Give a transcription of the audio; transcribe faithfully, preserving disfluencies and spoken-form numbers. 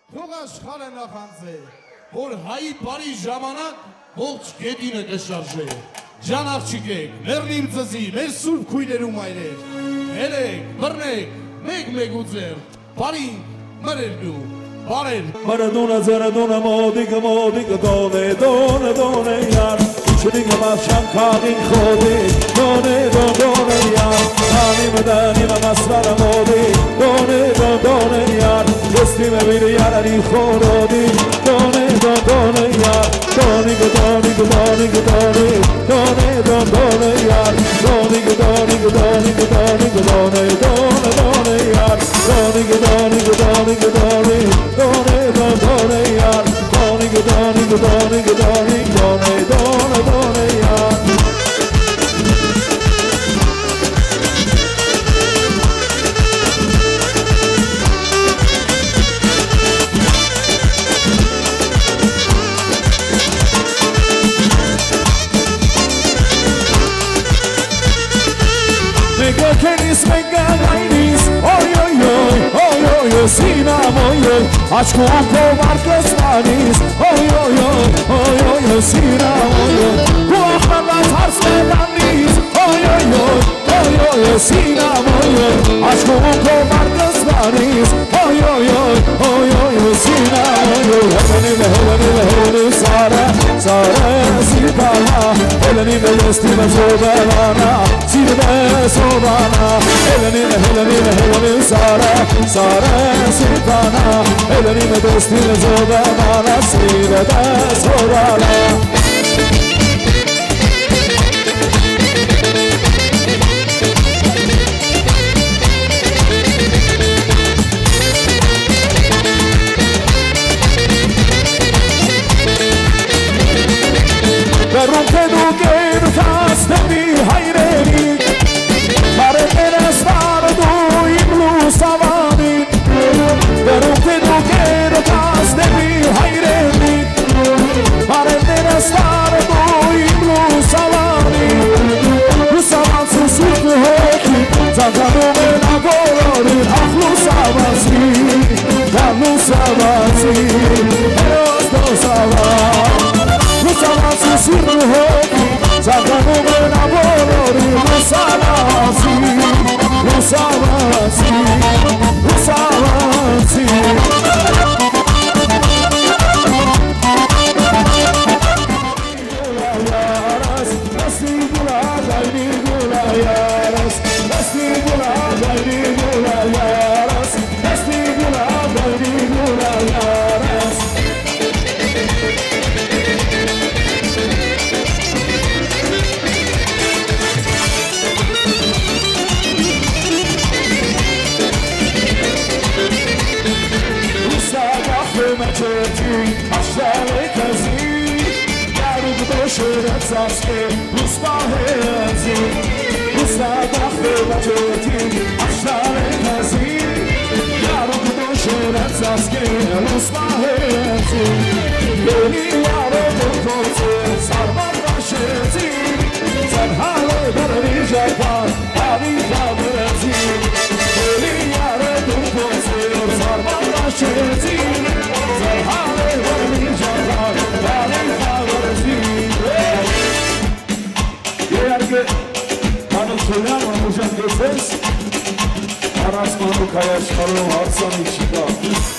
թող աշխարհը նախանձե, որ հայի բարի ժամանակ ողջ գետինը կշարժե։ Ջան աղջիկեք, լեռնիմ ծզի, մեր սուրբ քույրերու մայրեր, երեք, բռնեք, մեկ-մեկ ու ձեր, բարին, մրերնու, բարեր։ Maradona, Zaradona, modica, modica, done, done, done, yar. Uçuringa mafşan kağın khodi, done, done, done, yar. Anima, danima, maslara modi, done, done, done, yar. Destime bir yarari khorodi, done, done, done, yar. Doniga, doniga, doniga, doni, done, done, done, yar. Doniga, doniga, doniga, doniga, done, done, done, yar. Doniga, doniga, doniga, doni, done, done, done, yar. Doniga, doniga, doniga, doni, done, done, done, yar. Mega kenis, mega gaynis, oy oy oy, oy oy oy, sinam oy oy, aşkım kovar kısmanis, oy oy oy, oy oy oy, sinam oy oy, bu akşamda ters medanis, oy oy oy, oy oy oy, sinam oy oy, aşkım kovar kısmanis, oy oy oy, oy oy oy, sinam oy oy, hevenim hevenim hevenim sara, sara sibana, hevenim yestime sobana, sibana sobana, hevenim hevenim hevenim sara, sara sibana, hevenim yestime sobana, sibana sobana. Rompe du gertas de mi hayreni, mare eres var du imlu savani. Rompe du gertas de mi hayreni, mare eres var du imlu savani. Bu savansız sütlü hoki, zagadu mena borori, ahlu savasi, ahlu savasi, eros do savasi. Musalasi sirru hoki, zaganu bena borori, musalasi, musalasi, musalasi. Yaras, dasti gula, gayri gula, yaras, dasti gula, gayri gula, yaras, dasti gula, gayri gula, yaras. Aşağılık azı, yarık doşurat saçke, Rusbahezi. Rusadak ve batırtı, aşağılık azı, yarık doşurat saçke, Rusbahezi. Beni yarık koydu, sarmak başıtı, sen halı barınacak var, hadi kabırızı. Beni yarık koydu, sarmak başıtı, sen halı barınacak var, hadi kabırızı. Eğer ki kanı söyleyen olacak deseniz, Arasmanı kayaşmalı harsan içinde.